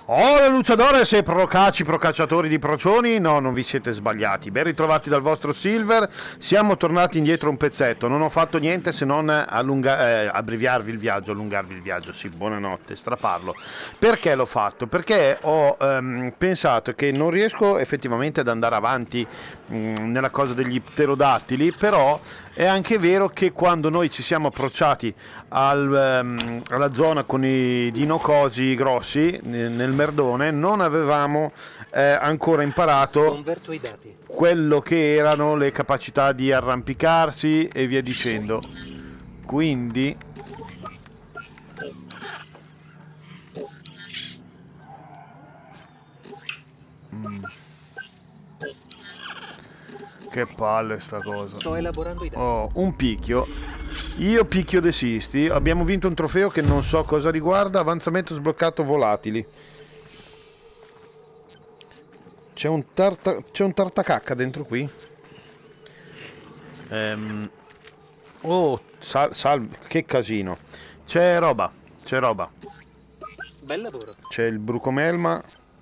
Oh, luciadores e procaci, procacciatori di procioni, no, non vi siete sbagliati. Ben ritrovati dal vostro Silver, siamo tornati indietro un pezzetto, non ho fatto niente se non abbreviarvi il viaggio, allungarvi il viaggio, sì, buonanotte, straparlo. Perché l'ho fatto? Perché ho pensato che non riesco effettivamente ad andare avanti nella cosa degli pterodattili, però è anche vero che quando noi ci siamo approcciati alla zona con i dinocosi grossi nel merdone non avevamo ancora imparato Converto i dati. quello che erano le capacità di arrampicarsi e via dicendo. Quindi che palle sta cosa. Sto elaborando i dati. Oh, un picchio. Io picchio desisti. Abbiamo vinto un trofeo che non so cosa riguarda. Avanzamento sbloccato volatili. C'è un tartacacca dentro qui. Oh, salve, che casino. C'è roba, c'è roba. Bel lavoro. C'è il brucomelma.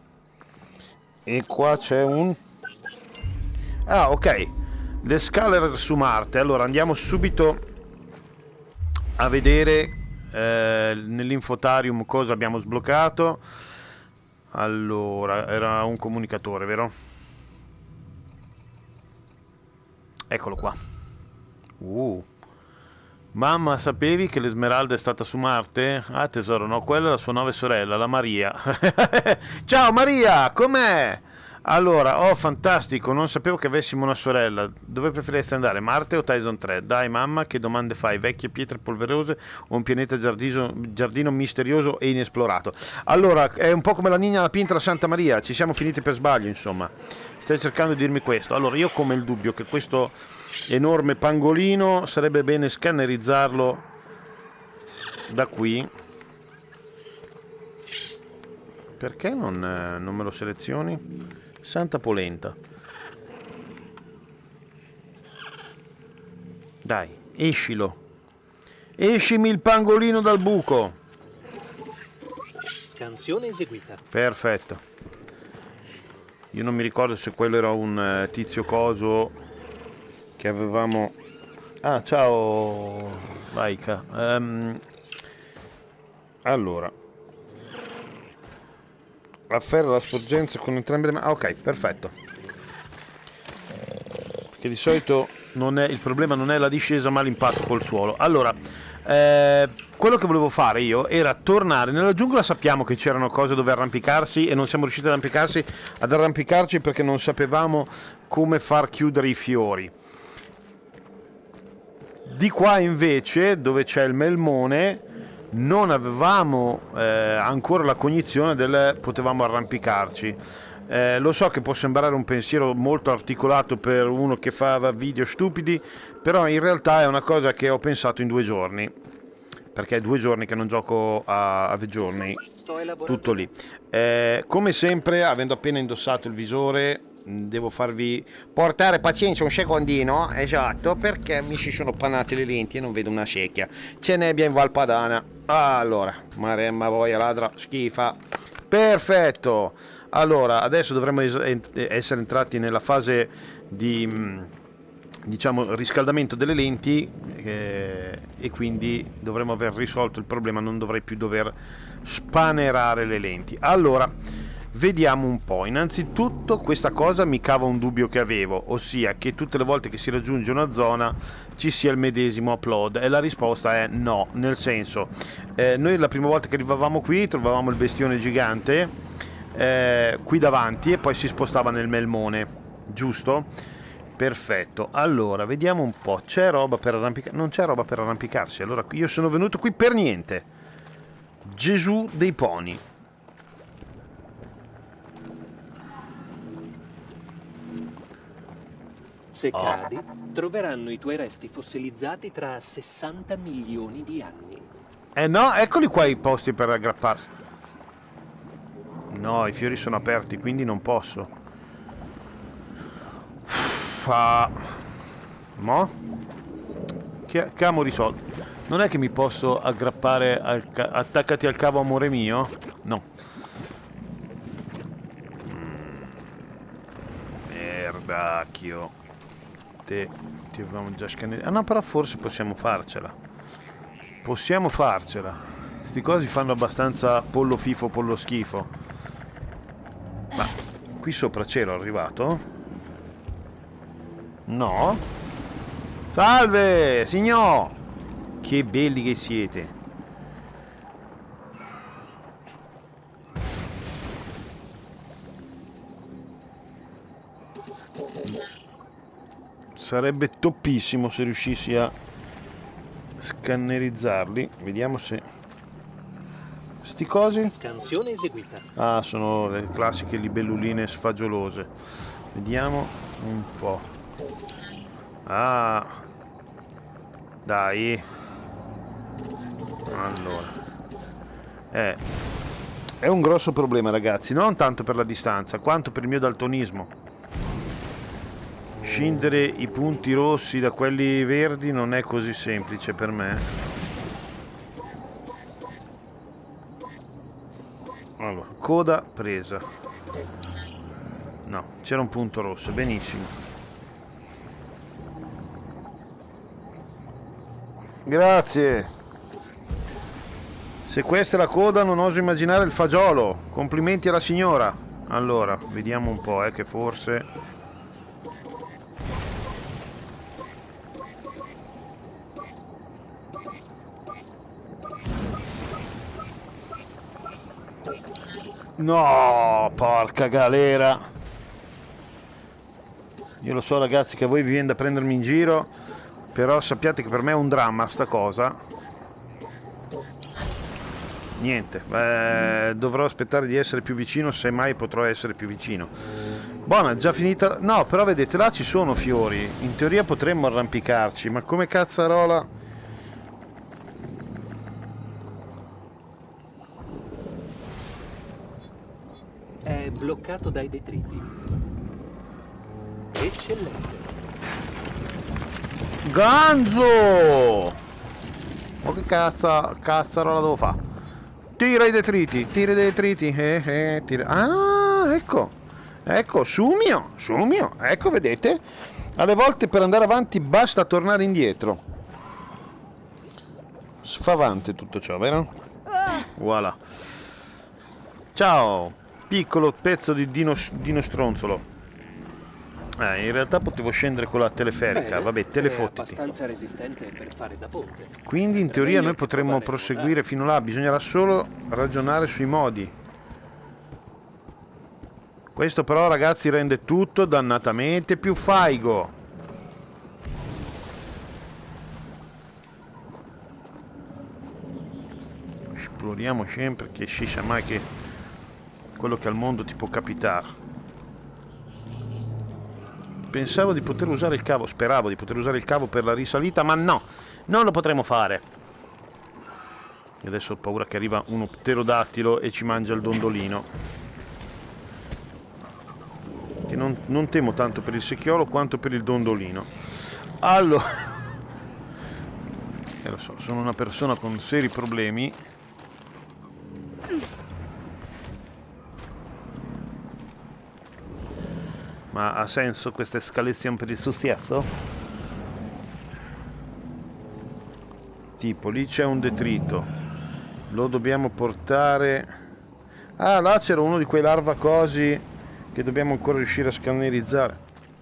E qua c'è un... Ah, ok. Le Scaler su Marte. Allora andiamo subito a vedere nell'infotarium cosa abbiamo sbloccato. Allora, era un comunicatore, vero? Eccolo qua. Mamma, sapevi che l'Esmeralda è stata su Marte? Ah, tesoro, no, quella è la sua nuova sorella, la Maria. Ciao Maria, com'è? Allora, oh, fantastico, non sapevo che avessimo una sorella. Dove preferiresti andare, Marte o Tyson 3? Dai, mamma, che domande fai? Vecchie pietre polverose o un pianeta giardino misterioso e inesplorato? Allora, è un po' come la Nina alla Pinta la Santa Maria, ci siamo finiti per sbaglio, insomma. Stai cercando di dirmi questo. Allora, io come il dubbio che questo enorme pangolino sarebbe bene scannerizzarlo da qui. Perché non me lo selezioni? Santa polenta. Dai, escilo. Escimi il pangolino dal buco. Scansione eseguita. Perfetto. Io non mi ricordo se quello era un tizio coso che avevamo... Ah, ciao Laika. Allora, afferra la sporgenza con entrambe le mani. Ah, ok, perfetto. Perché di solito non è, il problema non è la discesa ma l'impatto col suolo. Allora, quello che volevo fare io era tornare nella giungla. Sappiamo che c'erano cose dove arrampicarsi e non siamo riusciti ad arrampicarci perché non sapevamo come far chiudere i fiori. Di qua invece, dove c'è il melmone, non avevamo ancora la cognizione del potevamo arrampicarci. Lo so che può sembrare un pensiero molto articolato per uno che fa video stupidi, però in realtà è una cosa che ho pensato in 2 giorni, perché è 2 giorni che non gioco a The Journey, tutto lì. Come sempre, avendo appena indossato il visore, devo farvi portare pazienza un secondino, esatto, perché mi si sono pannate le lenti e non vedo una secchia. C'è nebbia in Valpadana. Allora, maremma voglia ladra schifa. Perfetto. Allora, adesso dovremmo essere entrati nella fase di diciamo riscaldamento delle lenti e quindi dovremmo aver risolto il problema, non dovrei più dover spanerare le lenti. Allora, vediamo un po'. Innanzitutto questa cosa mi cava un dubbio che avevo, ossia che tutte le volte che si raggiunge una zona ci sia il medesimo upload, e la risposta è no, nel senso noi la prima volta che arrivavamo qui trovavamo il bestione gigante qui davanti e poi si spostava nel melmone, giusto? Perfetto, allora vediamo un po'. C'è roba per arrampicarsi? Non c'è roba per arrampicarsi. Allora io sono venuto qui per niente. Gesù dei poni. Se cadi, troveranno i tuoi resti fossilizzati tra 60 milioni di anni. No, eccoli qua i posti per aggrapparsi. No, i fiori sono aperti, quindi non posso. Mo? Che amo risolto. Non è che mi posso aggrappare attaccati al cavo, amore mio? No. Cacchio. Ti avevamo già scannato. Ah no, però forse possiamo farcela. Possiamo farcela. Sti cosi fanno abbastanza pollo fifo, pollo schifo. Ma qui sopra c'ero arrivato? No? Salve, signor! Che belli che siete! Sarebbe toppissimo se riuscissi a scannerizzarli. Vediamo se... Sti cosi? Scansione eseguita. Ah, sono le classiche libelluline sfagiolose. Vediamo un po'. Ah, dai. Allora. È un grosso problema, ragazzi. Non tanto per la distanza, quanto per il mio daltonismo. Scindere i punti rossi da quelli verdi non è così semplice per me. Allora, coda presa. No, c'era un punto rosso, benissimo. Grazie. Se questa è la coda non oso immaginare il fagiolo. Complimenti alla signora. Allora, vediamo un po', che forse... No, porca galera. Io lo so, ragazzi, che a voi vi viene da prendermi in giro, però sappiate che per me è un dramma sta cosa. Niente, dovrò aspettare di essere più vicino, se mai potrò essere più vicino. Buona, già finita. No, però vedete, là ci sono fiori. In teoria potremmo arrampicarci, ma come cazzarola... È bloccato dai detriti. Eccellente. Ganzo! Ma che cazzarola devo fare? Tira i detriti, tira i detriti. Tira. Ah, ecco. Ecco, sumio. Ecco, vedete? Alle volte per andare avanti basta tornare indietro. Sfavante tutto ciò, vero? Voilà. Ciao. Piccolo pezzo di dino stronzolo. In realtà potevo scendere con la teleferica. Bene, vabbè, telefottiti. È abbastanza resistente per fare da ponte. Quindi in teoria noi potremmo proseguire fino là. Bisognerà solo ragionare sui modi. Questo però, ragazzi, rende tutto dannatamente più faigo. Esploriamo sempre, che si sa mai che quello che al mondo ti può capitare. Pensavo di poter usare il cavo, speravo di poter usare il cavo per la risalita, ma no, non lo potremo fare. E adesso ho paura che arriva uno pterodattilo e ci mangia il dondolino. Che non temo tanto per il secchiolo quanto per il dondolino. Allora, lo so, sono una persona con seri problemi. Ma ha senso questa escalation per il successo? Tipo, lì c'è un detrito. Lo dobbiamo portare... Ah, là c'era uno di quei larva cosi che dobbiamo ancora riuscire a scannerizzare.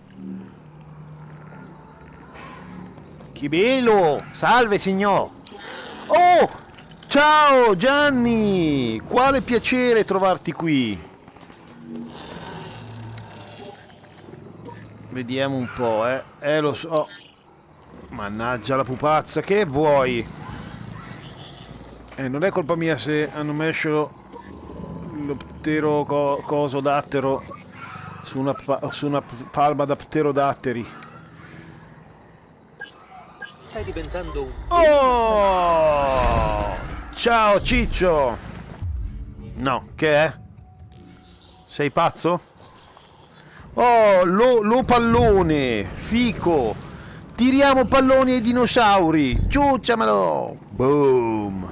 Che bello! Salve, signor! Oh! Ciao, Gianni! Quale piacere trovarti qui! Vediamo un po', lo so. Mannaggia la pupazza, che vuoi? Non è colpa mia se hanno messo lo pterocoso dattero su una palma da pterodatteri. Stai diventando un... Oh! Ciao Ciccio! No, che è? Sei pazzo? Oh, lo pallone! Fico! Tiriamo palloni ai dinosauri! Ciucciamelo! Boom!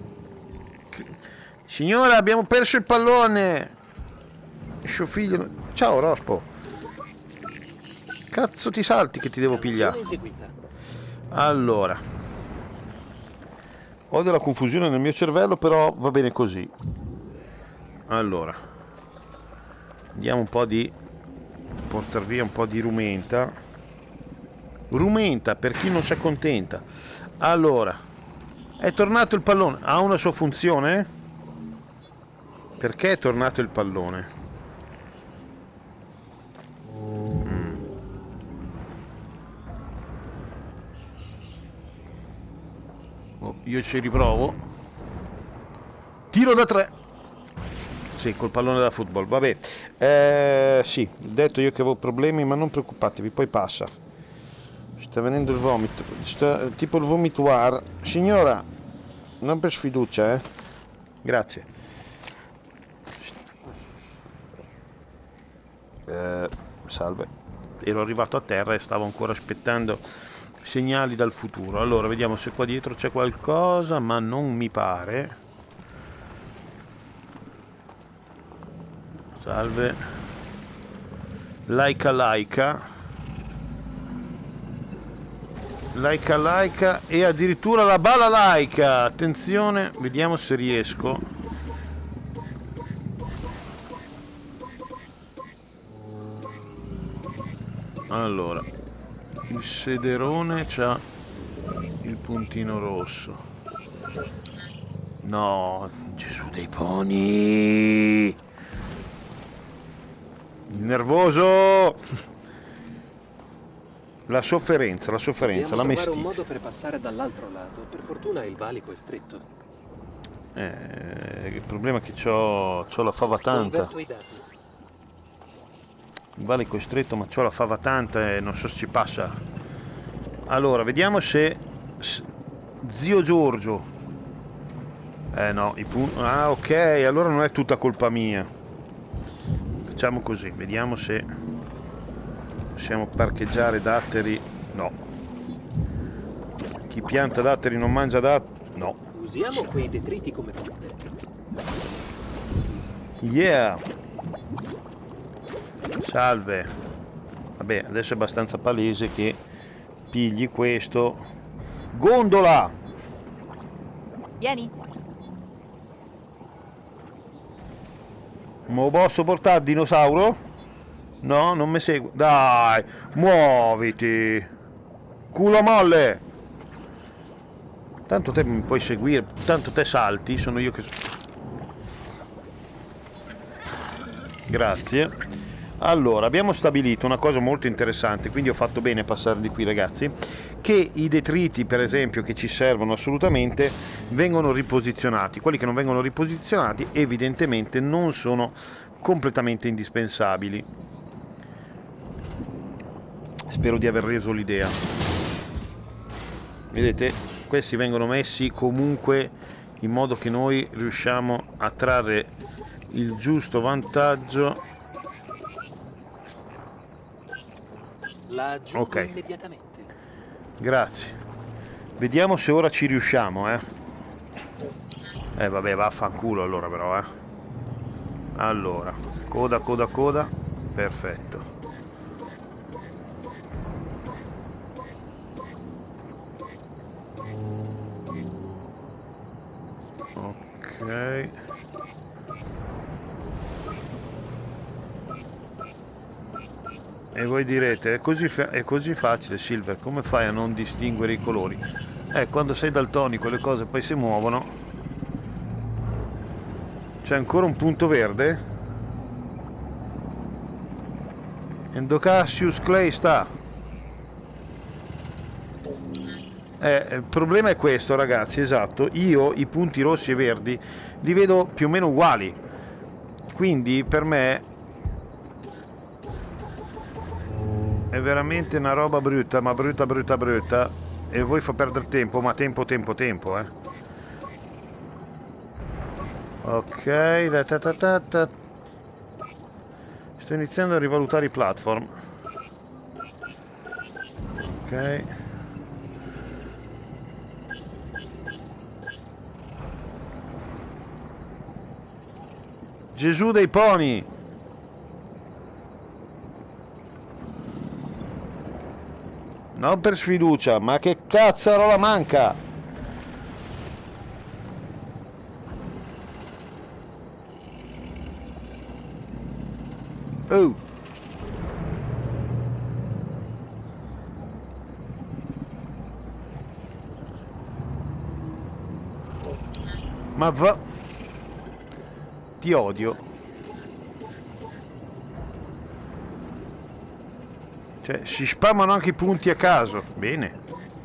Signora, abbiamo perso il pallone! Suo figlio Ciao Rospo. Cazzo ti salti che ti devo pigliare. Allora, ho della confusione nel mio cervello, però va bene così. Allora, andiamo un po' di portare via un po' di rumenta. Rumenta per chi non si accontenta. Allora, è tornato il pallone. Ha una sua funzione? Perché è tornato il pallone? Oh, io ci riprovo. Tiro da 3. Sì, col pallone da football. Vabbè. Sì, detto io che avevo problemi, ma non preoccupatevi, poi passa. Sta venendo il vomito. Tipo il vomitoir. Signora, non per sfiducia, Grazie. Salve. Ero arrivato a terra e stavo ancora aspettando segnali dal futuro. Allora, vediamo se qua dietro c'è qualcosa, ma non mi pare. Salve. Laika Laika e addirittura la bala laica. Attenzione, vediamo se riesco. Allora, il sederone c'ha il puntino rosso. No, Gesù dei poni. Nervoso. La sofferenza, la Dobbiamo mestizia. trovare un modo per passare dall'altro lato. Per fortuna il valico è stretto. Il problema è che c'ho la fava tanta. Converto i dati. Il valico è stretto, ma c'ho la fava tanta e non so se ci passa. Allora, vediamo se zio Giorgio. No, ah, ok, allora non è tutta colpa mia. Facciamo così, vediamo se possiamo parcheggiare datteri. No. Chi pianta datteri non mangia datteri. No. Usiamo quei detriti come punte. Yeah. Salve. Vabbè, adesso è abbastanza palese che pigli questo. Gondola! Vieni. Mo posso portare dinosauro? No, non mi segue. Dai, muoviti. Culo molle. Tanto te mi puoi seguire, tanto te salti, sono io che... Grazie. Allora, abbiamo stabilito una cosa molto interessante, quindi ho fatto bene a passare di qui, ragazzi, che i detriti, per esempio, che ci servono assolutamente, vengono riposizionati. Quelli che non vengono riposizionati, evidentemente, non sono completamente indispensabili. Spero di aver reso l'idea. Vedete, questi vengono messi comunque in modo che noi riusciamo a trarre il giusto vantaggio. La aggiungo Ok, immediatamente. grazie. Vediamo se ora ci riusciamo, vabbè, vaffanculo allora però, Allora, coda. Perfetto. Ok. E voi direte, è così facile, Silver, come fai a non distinguere i colori? Quando sei daltonico le cose poi si muovono. C'è ancora un punto verde? Endocassius Clay sta. Il problema è questo, ragazzi, esatto. Io i punti rossi e verdi li vedo più o meno uguali. Quindi per me è veramente una roba brutta, ma brutta. E voi fa perdere tempo, ma tempo. Ok, sto iniziando a rivalutare i platform. Ok. Gesù dei poni! Non per sfiducia, ma che cazzarola manca? Oh. Ma va... Ti odio. Cioè, si spammano anche i punti a caso. Bene.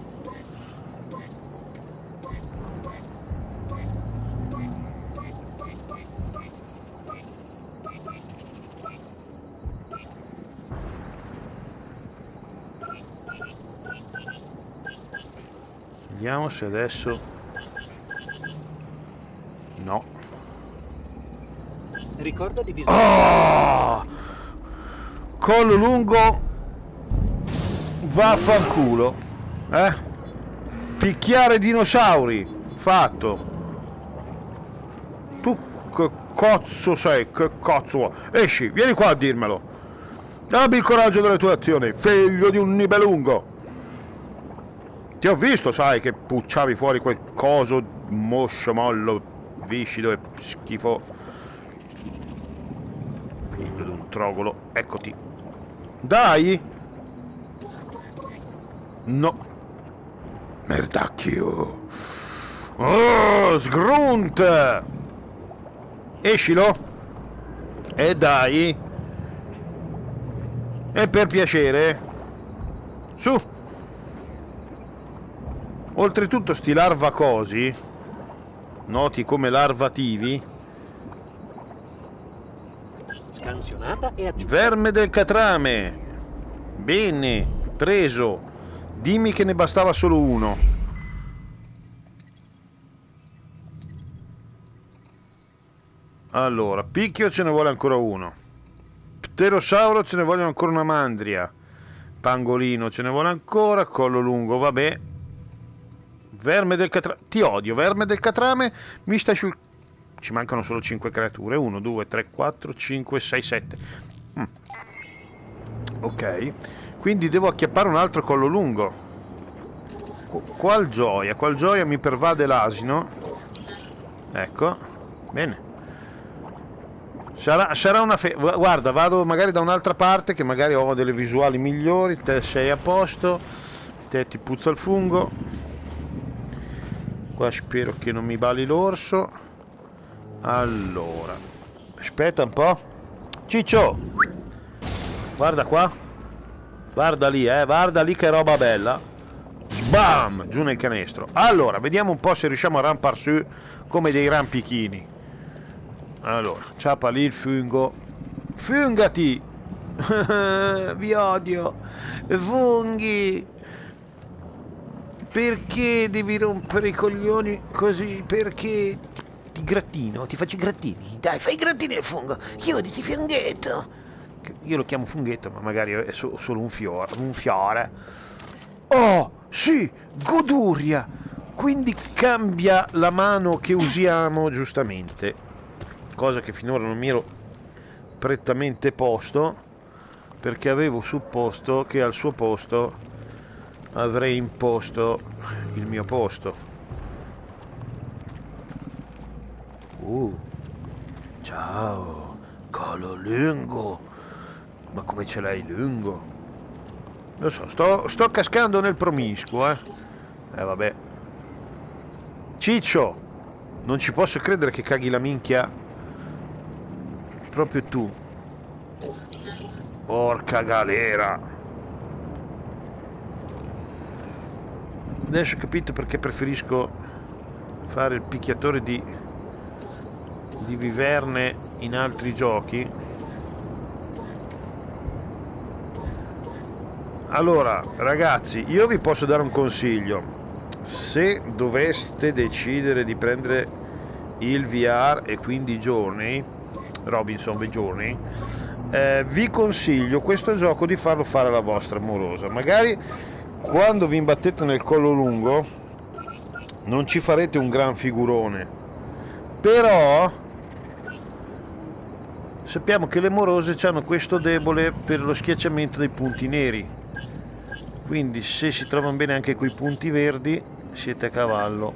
Vediamo se adesso... No. Ricorda di visualizzare. Collo lungo. Vaffanculo. Picchiare dinosauri. Fatto. Tu che cazzo sei? Che cazzo? Esci, vieni qua a dirmelo. Abbi il coraggio delle tue azioni, figlio di un nibelungo. Ti ho visto, sai, che pucciavi fuori quel coso moscio, mollo, viscido e schifo. Figlio di un trogolo, eccoti. Dai! No. Merdacchio. Oh, sgrunt! Escilo. E dai. E per piacere. Su. Oltretutto sti larvacosi, noti come larvativi, Scansionata e aggiunta. verme del catrame. Bene, preso. Dimmi che ne bastava solo uno. Allora, picchio ce ne vuole ancora uno. Pterosauro ce ne vogliono ancora una mandria. Pangolino ce ne vuole ancora. Collo lungo, vabbè. Verme del catrame. Ti odio, verme del catrame. Mi stai sul... Ci mancano solo 5 creature. 1, 2, 3, 4, 5, 6, 7. Ok. Quindi devo acchiappare un altro collo lungo. Qual gioia mi pervade l'asino. Ecco. Bene. Sarà una guarda, vado magari da un'altra parte che magari ho delle visuali migliori. Te sei a posto. Te ti puzza il fungo. Qua spero che non mi bali l'orso. Allora, aspetta un po'. Ciccio, guarda qua. Guarda lì che roba bella. Sbam, giù nel canestro. Allora, vediamo un po' se riusciamo a rampar su come dei rampichini. Allora, ciapa lì il fungo. Fungati. Vi odio. Funghi. Perché devi rompere i coglioni così? Perché ti grattino, ti faccio i grattini. Dai, fai i grattini al fungo. Chiuditi, funghetto. Io lo chiamo funghetto, ma magari è solo un fiore. Oh, sì, goduria. Quindi cambia la mano che usiamo giustamente. Cosa che finora non mi ero prettamente posto, perché avevo supposto che al suo posto avrei imposto il mio posto. Ciao, collo lungo. Ma come ce l'hai lungo? Lo so, sto cascando nel promiscuo, vabbè. Ciccio, non ci posso credere che caghi la minchia proprio tu. Porca galera. Adesso ho capito perché preferisco fare il picchiatore di viverne in altri giochi. Allora, ragazzi, io vi posso dare un consiglio. Se doveste decidere di prendere il VR e quindi Journey, Robinson The Journey, vi consiglio questo gioco di farlo fare alla vostra amorosa. Magari quando vi imbattete nel collo lungo non ci farete un gran figurone, però sappiamo che le morose hanno questo debole per lo schiacciamento dei punti neri, Quindi se si trovano bene anche quei punti verdi siete a cavallo.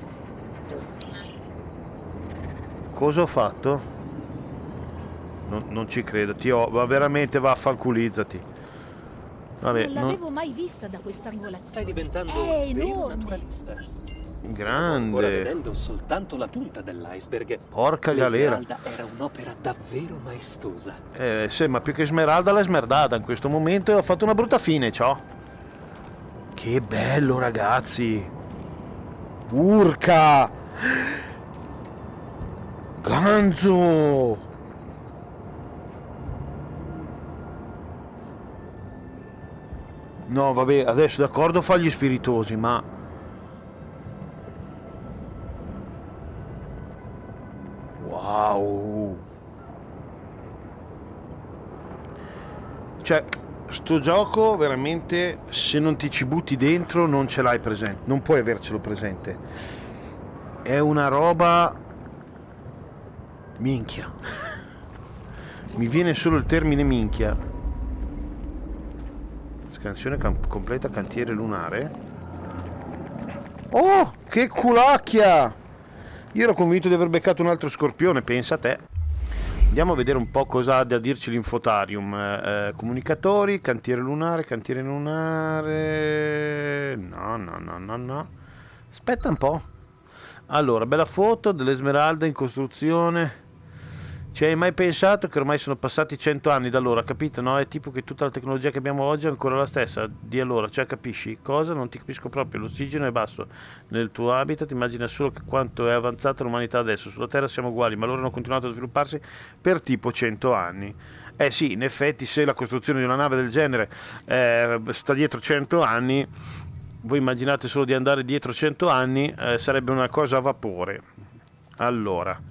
Cosa ho fatto? Non ci credo, ma veramente vaffanculizzati. Vabbè, Non l'avevo mai vista da quest'angolazione. Stai diventando È un vero enorme. naturalista. Stiamo ancora grande. vedendo soltanto la punta dell'iceberg. Porca galera. L'Esmeralda era un'opera davvero maestosa. Sì, ma più che Smeralda l'è smerdata in questo momento e ho fatto una brutta fine, ciao. Che bello, ragazzi. Urca. Ganzo. No, vabbè, adesso d'accordo fa gli spiritosi, ma... Wow. Cioè, sto gioco veramente, se non ti ci butti dentro non ce l'hai presente, non puoi avercelo presente. È una roba... Minchia. Mi viene solo il termine minchia. Scansione completa cantiere lunare. Oh, che culacchia! Io ero convinto di aver beccato un altro scorpione, pensa a te. Andiamo a vedere un po' cosa ha da dirci l'infotarium. Comunicatori, cantiere lunare, cantiere lunare... No. Aspetta un po'. Allora, bella foto delle Smeralda in costruzione. Ci hai mai pensato che ormai sono passati 100 anni da allora, capito? No? È tipo che tutta la tecnologia che abbiamo oggi è ancora la stessa di allora, cioè capisci? Cosa? Non ti capisco proprio, l'ossigeno è basso nel tuo habitat, immagina solo che quanto è avanzata l'umanità adesso, sulla Terra siamo uguali, ma loro hanno continuato a svilupparsi per tipo 100 anni. Eh sì, in effetti se la costruzione di una nave del genere sta dietro 100 anni, voi immaginate solo di andare dietro 100 anni, sarebbe una cosa a vapore. Allora...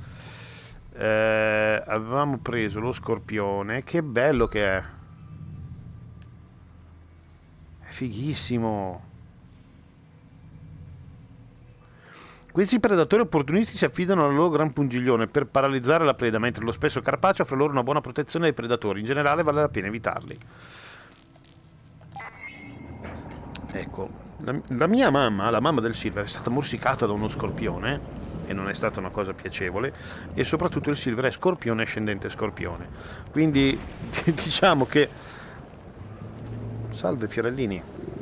avevamo preso lo scorpione, che bello che è fighissimo. Questi predatori opportunisti si affidano al loro gran pungiglione per paralizzare la preda, mentre lo spesso carpaccio offre loro una buona protezione dai predatori. In generale vale la pena evitarli. Ecco, la mia mamma, la mamma del Silver, è stata morsicata da uno scorpione e non è stata una cosa piacevole, e soprattutto il Silver è scorpione ascendente scorpione, quindi diciamo che... Salve Fiorellini,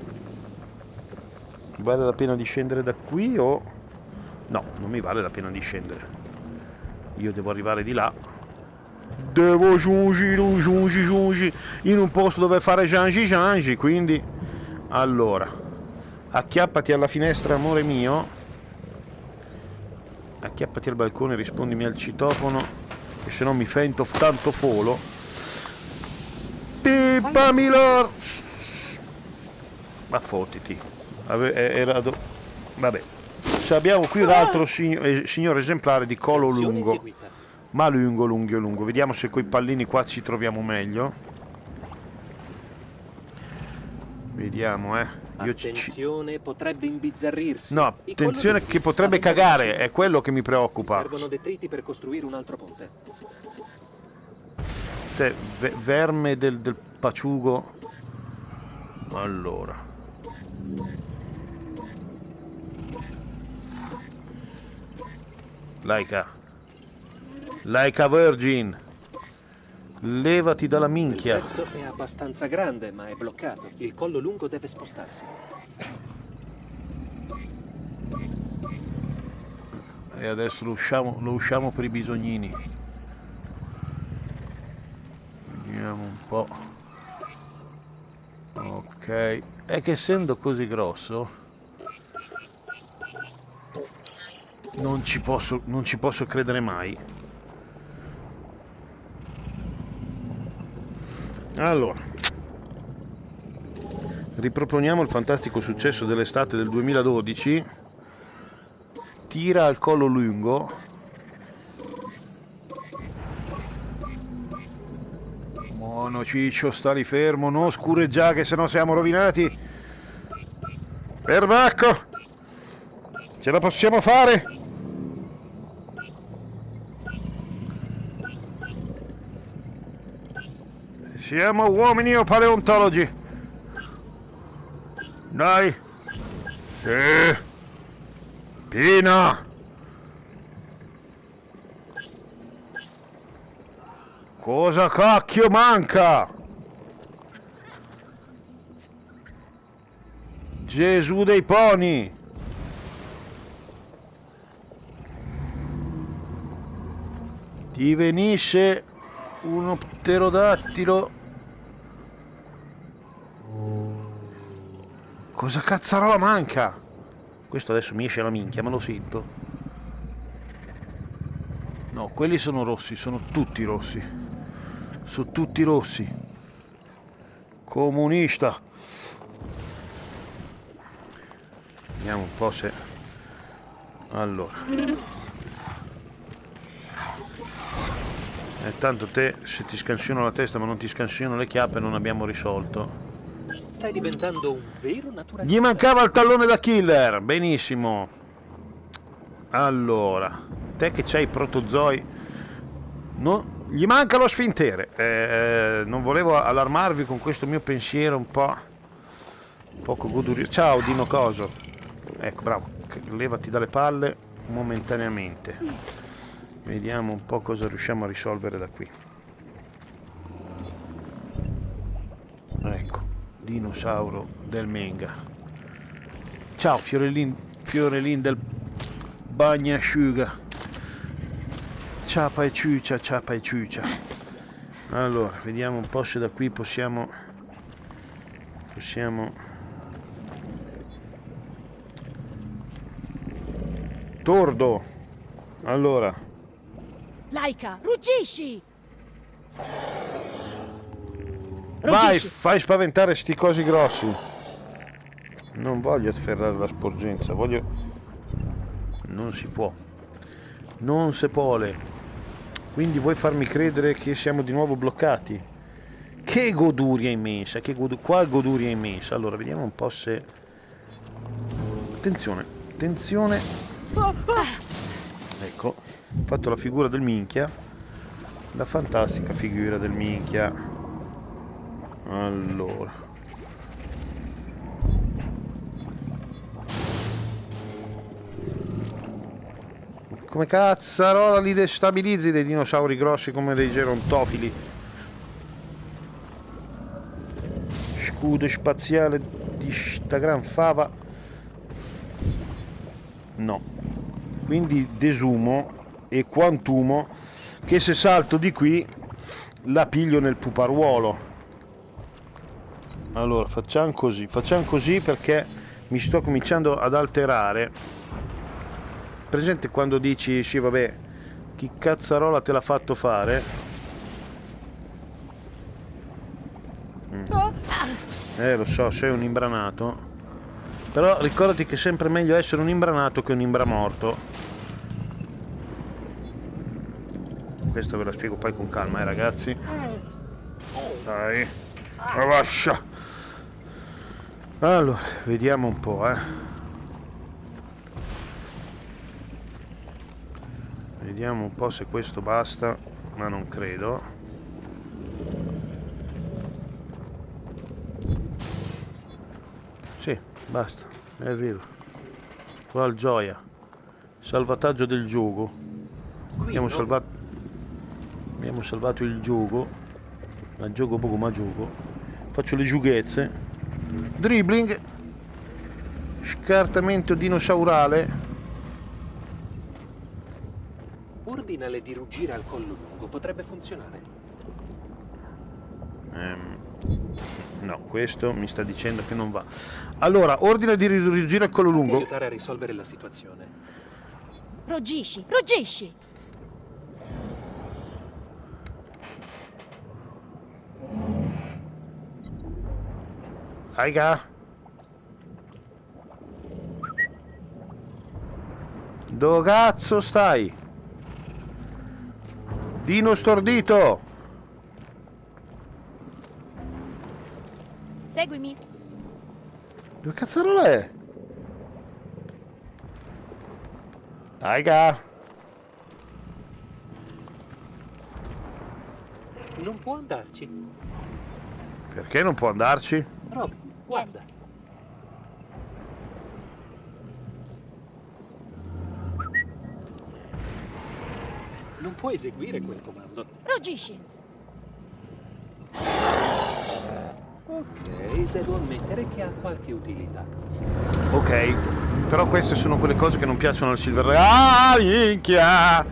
vale la pena di scendere da qui o... No, non mi vale la pena di scendere, io devo arrivare di là, devo giungi in un posto dove fare giangi, quindi allora acchiappati alla finestra amore mio, acchiappati al balcone, rispondimi al citofono, che se no mi fento tanto folo. Pippa Milor! Ma fottiti. Vabbè. Cioè, abbiamo qui un altro signor esemplare di collo lungo. Ma lungo. Vediamo se coi pallini qua ci troviamo meglio. Vediamo, Attenzione, potrebbe imbizzarrirsi. No, attenzione che potrebbe cagare, è quello che mi preoccupa. Servono detriti per costruire un altro ponte. Cioè, verme del paciugo. Allora. Laika Virgin. Levati dalla minchia. Il pezzo è abbastanza grande, ma è bloccato. Il collo lungo deve spostarsi. E adesso lo usciamo per i bisognini. Vediamo un po'. Ok. È che essendo così grosso non ci posso credere mai. Allora, riproponiamo il fantastico successo dell'estate del 2012. Tira al collo lungo. Buono Ciccio, stali fermo, non scureggiare che sennò siamo rovinati. Perbacco, ce la possiamo fare? Siamo uomini o paleontologi? Dai. Sì. Pina. Cosa cacchio manca? Gesù dei poni. Ti venisse uno pterodattilo. Cosa cazzarola manca? Questo adesso mi esce la minchia, me lo sento. No, quelli sono rossi, sono tutti rossi. Sono tutti rossi. Comunista. Vediamo un po' se... Allora. Tanto te, se ti scansiono la testa ma non ti scansiono le chiappe, non abbiamo risolto. Stai diventando un vero naturalista. Gli mancava il tallone da killer. Benissimo. Allora, te che c'hai i protozoi, no, gli manca lo sfintere. Non volevo allarmarvi con questo mio pensiero un po' poco godurio. Ciao Dino Coso. Ecco, bravo, levati dalle palle momentaneamente. Vediamo un po' cosa riusciamo a risolvere da qui. Ecco, dinosauro del Menga. Ciao Fiorellin del bagnasciuga. Ciapa e ciucia, ciapa e ciucia. Allora, vediamo un po' se da qui possiamo tordo. Allora, Laika, ruggisci! vai, fai spaventare sti cosi grossi. Non voglio afferrare la sporgenza, voglio... Non si può. Non si vuole. Quindi vuoi farmi credere che siamo di nuovo bloccati? Che goduria immensa, qua goduria immensa. Allora, vediamo un po' se... Attenzione, attenzione. Ecco, ho fatto la figura del minchia. La fantastica figura del minchia. Allora. Come cazzarola li destabilizzi dei dinosauri grossi come dei gerontofili? Scudo spaziale di sta gran fava. No. Quindi desumo e quantumo che se salto di qui la piglio nel puparuolo. Allora facciamo così perché mi sto cominciando ad alterare. Presente quando dici sì vabbè, chi cazzarola te l'ha fatto fare? Lo so, sei un imbranato. Però ricordati che è sempre meglio essere un imbranato che un imbramorto. Questo ve la spiego poi con calma, ragazzi. Dai, lascia. Allora, vediamo un po', Vediamo un po' se questo basta, ma non credo. Sì, basta, è vero. Qual gioia. Salvataggio del gioco. Abbiamo salvato il gioco. Ma gioco poco ma gioco. Faccio le giughezze. Dribbling. Scartamento dinosaurale. Ordinale di ruggire al collo lungo, potrebbe funzionare. No, questo mi sta dicendo che non va. Allora, ordina di ruggire al collo lungo. Aiutare a risolvere la situazione. Ruggisci, ruggisci! Aiga. Dove cazzo stai? Dino stordito! Seguimi. Dove cazzarola è? Aiga! Non può andarci. Perché non può andarci? Rob, guarda. Non puoi eseguire quel comando. Ruggisci! Ok, devo ammettere che ha qualche utilità. Ok, però queste sono quelle cose che non piacciono al Silver Lake. Ah, minchia!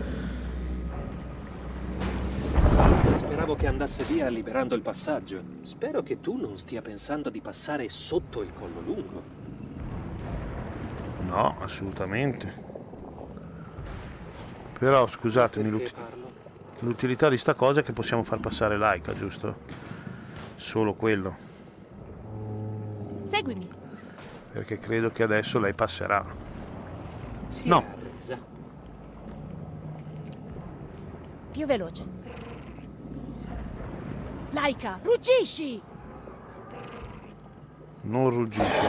Speravo che andasse via liberando il passaggio. Spero che tu non stia pensando di passare sotto il collo lungo. No, assolutamente. Però scusatemi, Perché parlo? l'utilità di sta cosa è che possiamo far passare Laika, giusto? Solo quello. Seguimi! Perché credo che adesso lei passerà. Si No. è arresa. Più veloce. Laika, ruggisci! Non ruggisce.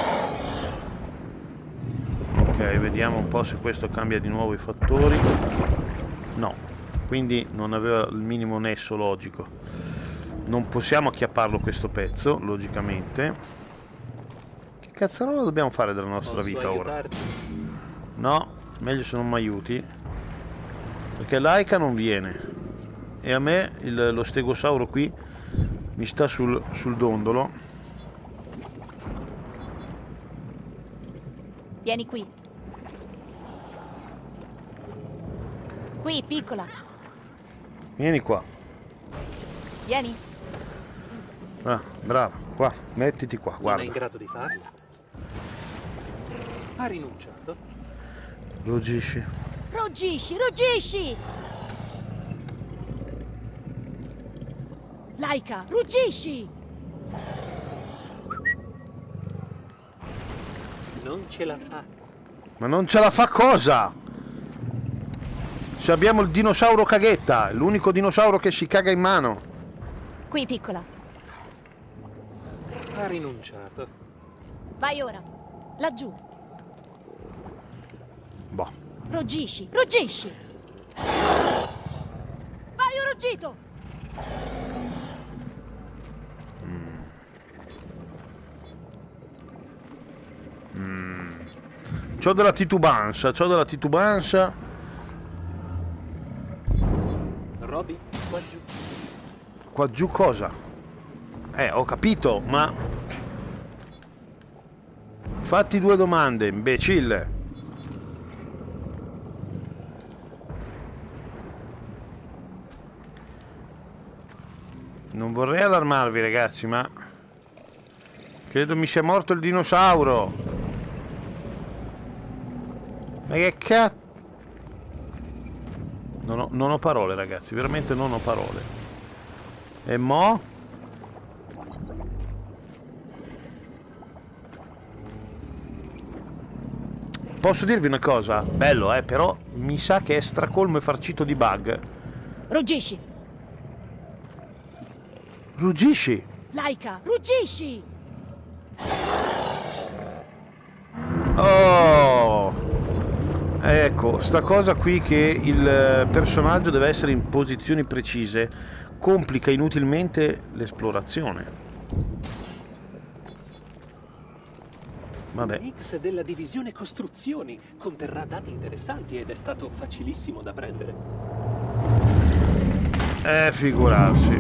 Ok, vediamo un po' se questo cambia di nuovo i fattori. No, quindi non aveva il minimo nesso logico. Non possiamo acchiapparlo questo pezzo, logicamente. Che cazzarola dobbiamo fare della nostra Posso vita ora? aiutarti? No, meglio se non mi aiuti. Perché Laika non viene. E a me lo stegosauro qui mi sta sul dondolo. Vieni qui. Qui, piccola. Vieni qua. Vieni. Ah, brava, qua, mettiti qua, Non è guarda. in grado di farlo? Ha rinunciato? Ruggisci. Ruggisci, ruggisci! Laika, ruggisci! Non ce la fa. Ma non ce la fa cosa? Se abbiamo il dinosauro caghetta, l'unico dinosauro che si caga in mano. Qui, piccola. Ha rinunciato. Vai ora. Laggiù. Boh. Ruggisci, ruggisci! Vai, ho ruggito! C'ho della titubanza, c'ho della titubanza. Roby, qua giù. Qua giù cosa? Ho capito, ma... Fatti due domande, imbecille. Non vorrei allarmarvi, ragazzi, ma... Credo mi sia morto il dinosauro. Ma che cazzo... Non ho parole, ragazzi, veramente non ho parole. E mo? Posso dirvi una cosa? Bello, però mi sa che è stracolmo e farcito di bug. Ruggisci! Ruggisci! Laika, ruggisci! Oh! Ecco, sta cosa qui che il personaggio deve essere in posizioni precise complica inutilmente l'esplorazione. Vabbè. X della divisione costruzioni conterrà dati interessanti ed è stato facilissimo da prendere. Figurarsi.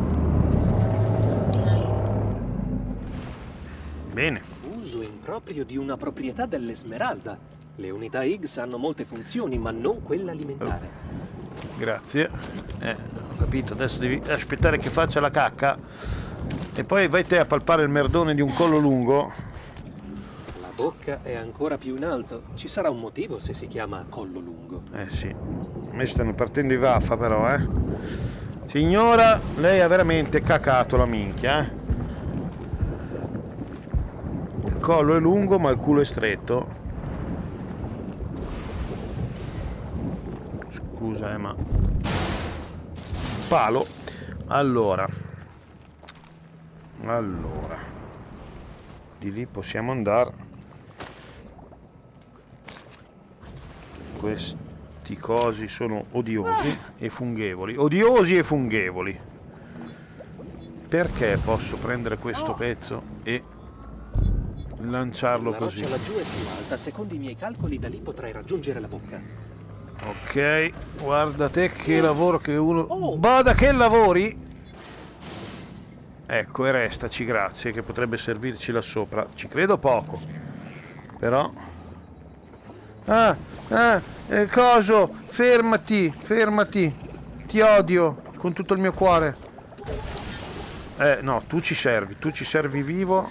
Bene. Uso improprio di una proprietà dell'Esmeralda. Le unità Higgs hanno molte funzioni, ma non quella alimentare. Grazie. Ho capito, adesso devi aspettare che faccia la cacca e poi vai te a palpare il merdone di un collo lungo. La bocca è ancora più in alto. Ci sarà un motivo se si chiama collo lungo. Sì. A me stanno partendo i vaffa però, Signora, lei ha veramente cacato la minchia, Il collo è lungo ma il culo è stretto. Scusa, ma... Palo. Allora. Di lì possiamo andare. Questi cosi sono odiosi e funghevoli. Odiosi e funghevoli. Perché posso prendere questo pezzo e lanciarlo La così? roccia laggiù è più alta. Secondo i miei calcoli, da lì potrai raggiungere la bocca. Ok, guarda te che lavoro che uno... Bada che lavori! Ecco, e restaci, grazie, che potrebbe servirci là sopra. Ci credo poco. Però... coso, fermati, fermati. Ti odio con tutto il mio cuore. No, tu ci servi vivo.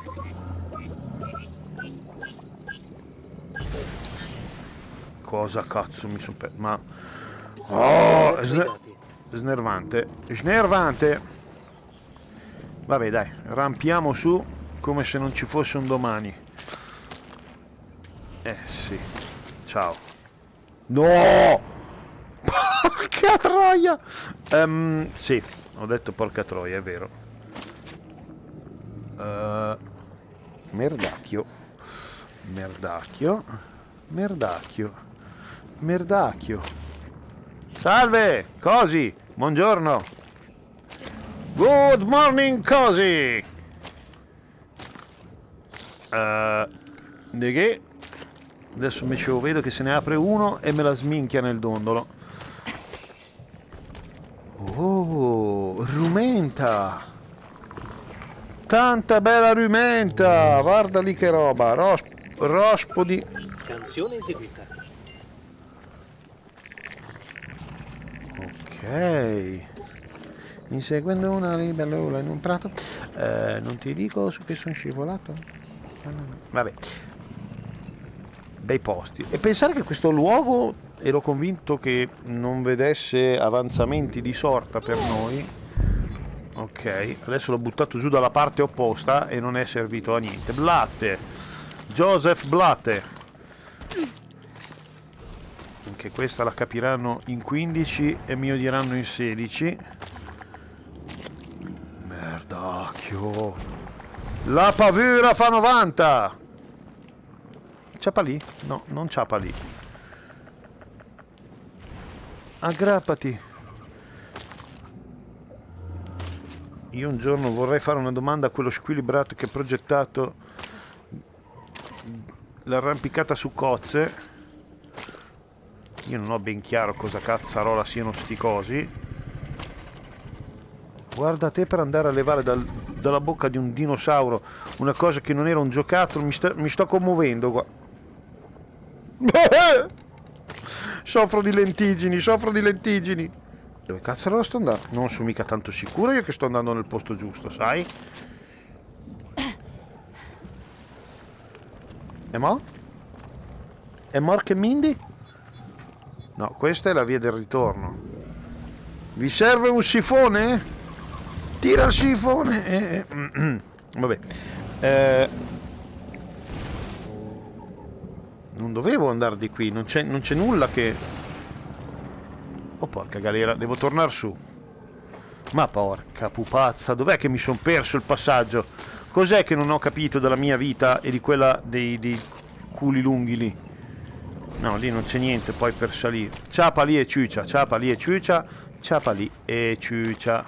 Cosa cazzo mi sono perso? Ma... Oh, snervante. Snervante. Vabbè, dai, rampiamo su come se non ci fosse un domani. Sì. Ciao. No! Porca troia! Sì, ho detto porca troia, è vero. Merdacchio. Merdacchio. Merdacchio. Merdacchio. Salve, Cosi. Buongiorno. Good morning, Cosi. Di che? Adesso invece vedo che se ne apre uno e me la sminchia nel dondolo. Oh, rumenta. Tanta bella rumenta. Guarda lì che roba. Rospodi. Canzone eseguita. Ok. Inseguendo una libellula in un prato. Non ti dico su che sono scivolato. Vabbè. Bei posti. E pensare che questo luogo ero convinto che non vedesse avanzamenti di sorta per noi. Ok, adesso l'ho buttato giù dalla parte opposta e non è servito a niente. Blatte. Joseph Blatte. Anche questa la capiranno in 15 e mi odieranno in 16. Merdacchio. La paura fa 90. Ciapa lì? No, non ciapa lì. Aggrappati. Io un giorno vorrei fare una domanda a quello squilibrato che ha progettato l'arrampicata su cozze. Io non ho ben chiaro cosa cazzarola siano sti cosi. Guarda te per andare a levare dalla bocca di un dinosauro una cosa che non era un giocattolo. Mi sto commuovendo qua. Soffro di lentiggini, soffro di lentiggini. Dove cazzo sto andando? Non sono mica tanto sicuro io che sto andando nel posto giusto, sai? E mo? E Mork e Mindy? No, questa è la via del ritorno. Vi serve un sifone? Tira il sifone! Vabbè. Non dovevo andare di qui, non c'è nulla che... Oh porca galera, devo tornare su. Ma porca pupazza, dov'è che mi sono perso il passaggio? Cos'è che non ho capito della mia vita e di quella dei culi lunghi lì? No, lì non c'è niente poi per salire. Ciapa lì e ciuccia, ciapa lì e ciuccia, ciapa lì e ciuccia.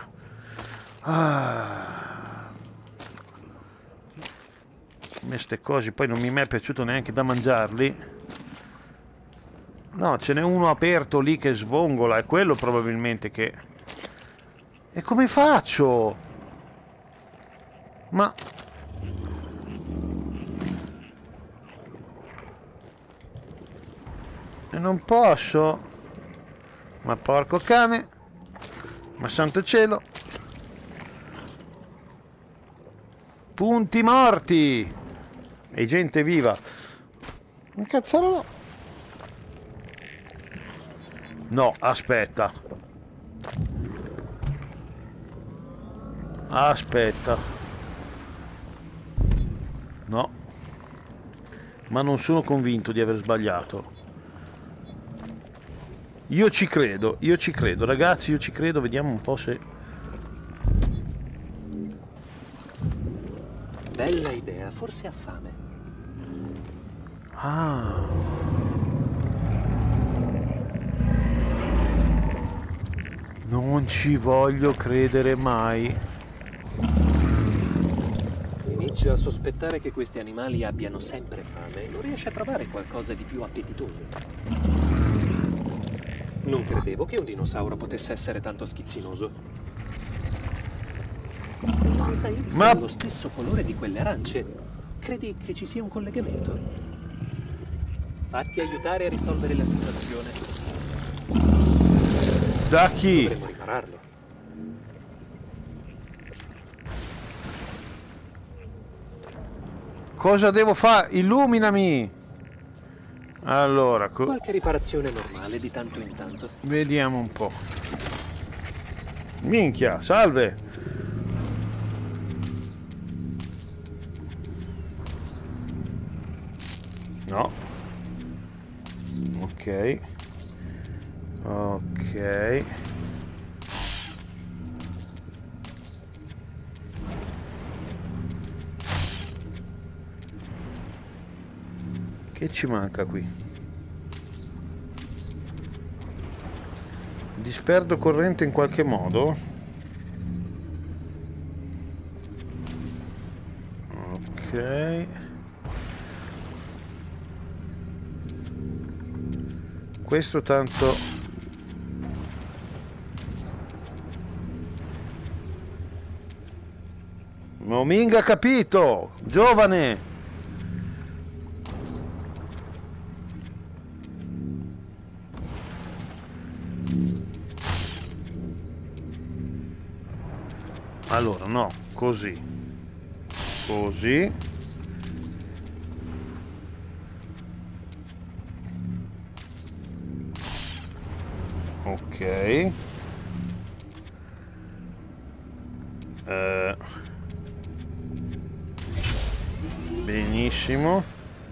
Queste cose poi non mi è piaciuto neanche da mangiarli. No, ce n'è uno aperto lì che svongola, è quello probabilmente che... E come faccio? Ma... E non posso. Ma porco cane. Ma santo cielo. Punti morti. E gente viva. Un cazzaro. No, aspetta. Aspetta. No. Ma non sono convinto di aver sbagliato. Io ci credo, ragazzi, io ci credo, vediamo un po' se... Bella idea, forse ha fame. Ah. Non ci voglio credere mai. Inizio a sospettare che questi animali abbiano sempre fame. Non riesce a trovare qualcosa di più appetitoso. Non credevo che un dinosauro potesse essere tanto schizzinoso. I Cairns Ma- hanno lo stesso colore di quelle arance. Credi che ci sia un collegamento? Fatti aiutare a risolvere la situazione. Da chi? Dovremmo ripararlo. Cosa devo fare? Illuminami! Allora, Qualche riparazione normale di tanto in tanto. vediamo un po'. Minchia, salve! No. Ok. Ok. Che ci manca qui? Disperdo corrente in qualche modo? Ok. Questo tanto... Non minga capito, giovane! Allora, no, così. Così. Ok. Benissimo.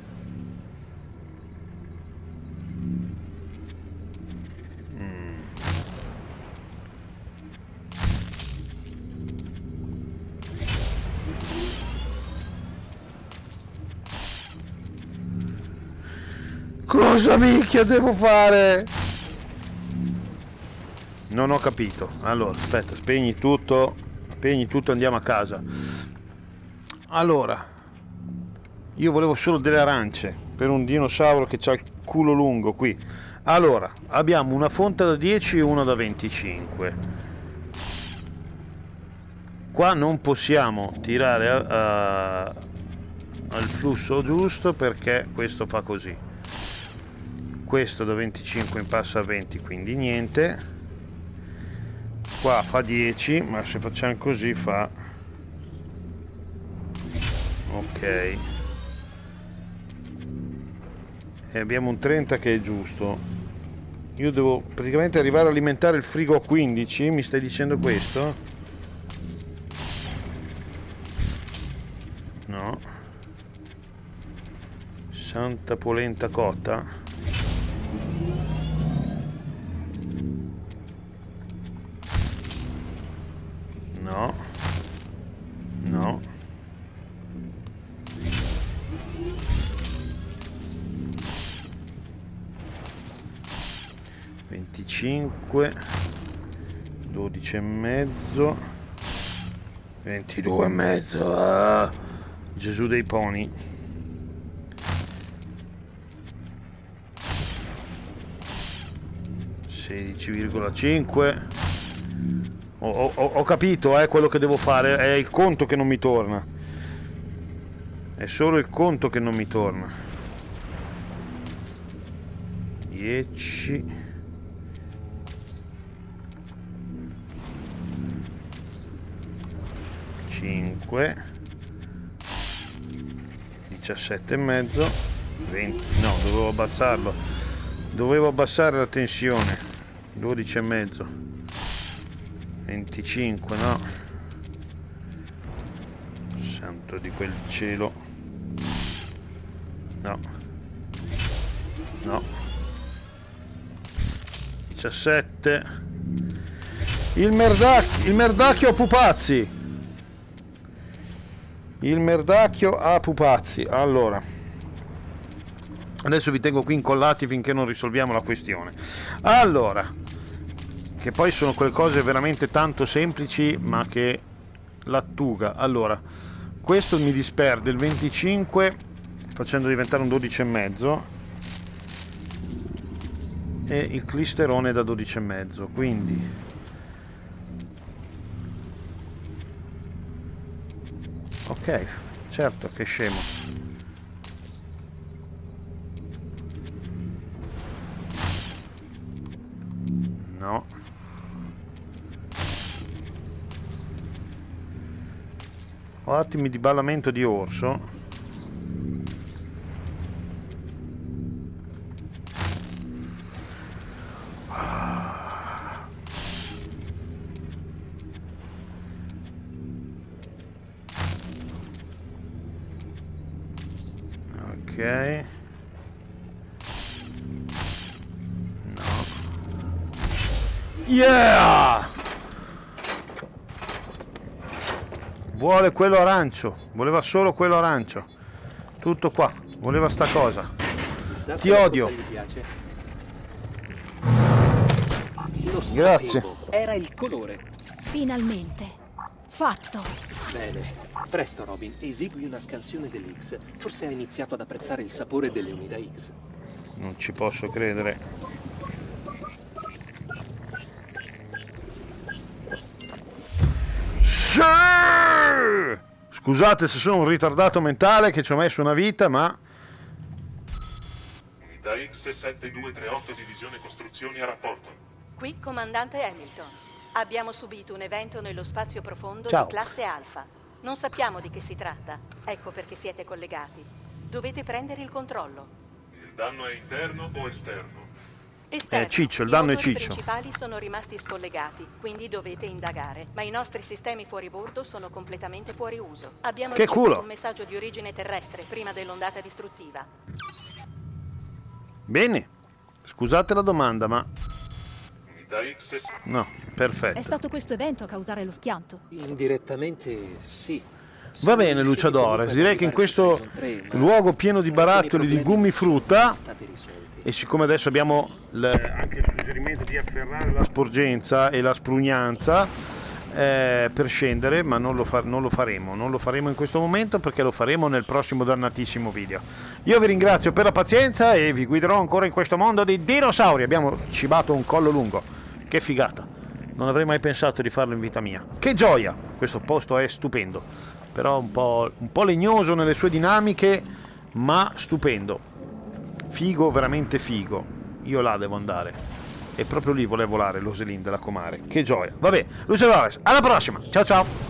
Cosa minchia devo fare? Non ho capito. Allora, aspetta, spegni tutto e andiamo a casa. Allora, io volevo solo delle arance per un dinosauro che ha il culo lungo qui. Allora, abbiamo una fonte da 10 e una da 25. Qua non possiamo tirare al flusso giusto perché questo fa così. Questo da 25 passa a 20, quindi niente. Qua fa 10, ma se facciamo così fa... Ok. E abbiamo un 30 che è giusto. Io devo praticamente arrivare a alimentare il frigo a 15, mi stai dicendo questo? No. Santa polenta cotta. No. No. Venticinque. 12 e mezzo. 22 e mezzo. Ah, Gesù dei poni. (16,5). Ho capito, quello che devo fare, è il conto che non mi torna. È solo il conto che non mi torna. 10. 5. 17 e mezzo. 20. No, dovevo abbassarlo. Dovevo abbassare la tensione. 12 e mezzo. 25, no. Santo di quel cielo. No. No. 17. Il merdacchio a pupazzi. Il merdacchio a pupazzi. Allora, adesso vi tengo qui incollati finché non risolviamo la questione. Allora, che poi sono quelle cose veramente tanto semplici ma che lattuga. Allora, questo mi disperde il 25 facendo diventare un 12 e mezzo e il clisterone da 12,5, quindi ok, certo, che scemo. No. Ho attimi di ballamento di orso. Ok. No. Yeah! Vuole quello arancio. Voleva solo quello arancio. Tutto qua. Voleva sta cosa. Ti odio. Lo Grazie. sapevo. Era il colore. Finalmente. Fatto. Bene. Presto, Robin. Esegui una scansione dell'X. Forse hai iniziato ad apprezzare il sapore delle unità X. Non ci posso credere. Sì! Scusate se sono un ritardato mentale che ci ho messo una vita, ma... Unità X7238 Divisione Costruzioni a rapporto. Qui, comandante Hamilton. Abbiamo subito un evento nello spazio profondo Ciao. di classe Alfa. Non sappiamo di che si tratta. Ecco perché siete collegati. Dovete prendere il controllo. Il danno è interno o esterno? Esterno. Ciccio, il danno è I motori Ciccio. principali sono rimasti scollegati, quindi dovete indagare. Ma i nostri sistemi fuoribordo sono completamente fuori uso. Abbiamo Che ricevuto culo. un messaggio di origine terrestre prima dell'ondata distruttiva. Bene. Scusate la domanda, ma... Unità X... No, È perfetto. stato questo evento a causare lo schianto. Indirettamente, sì. Va bene, Luciadores. Direi che in questo luogo pieno di barattoli di gummifrutta, e siccome adesso abbiamo anche il suggerimento di afferrare la sporgenza e la sprugnanza per scendere, ma non lo faremo in questo momento, perché lo faremo nel prossimo dannatissimo video. Io vi ringrazio per la pazienza e vi guiderò ancora in questo mondo di dinosauri. Abbiamo cibato un collo lungo, che figata, non avrei mai pensato di farlo in vita mia. Che gioia, questo posto è stupendo, però un po' legnoso nelle sue dinamiche, ma stupendo, figo, veramente figo. Io là devo andare, e proprio lì vuole volare l'Oselin della Comare. Che gioia. Vabbè, Luciadores, alla prossima, ciao ciao.